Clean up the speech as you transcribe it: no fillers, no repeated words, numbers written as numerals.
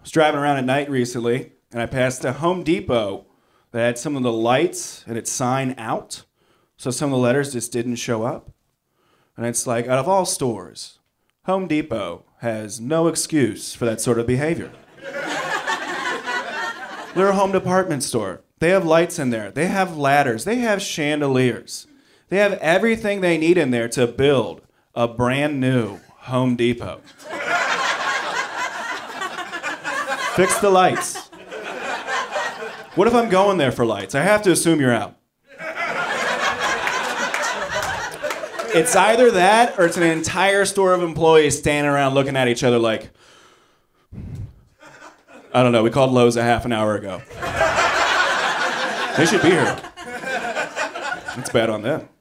was driving around at night recently, and I passed a Home Depot that had some of the lights and its sign out, so some of the letters just didn't show up. And it's like, out of all stores, Home Depot has no excuse for that sort of behavior. They're a home department store. They have lights in there. They have ladders. They have chandeliers. They have everything they need in there to build a brand new Home Depot. Fix the lights. What if I'm going there for lights? I have to assume you're out. It's either that or it's an entire store of employees standing around looking at each other like, I don't know, we called Lowe's a half an hour ago. They should be here. It's bad on them.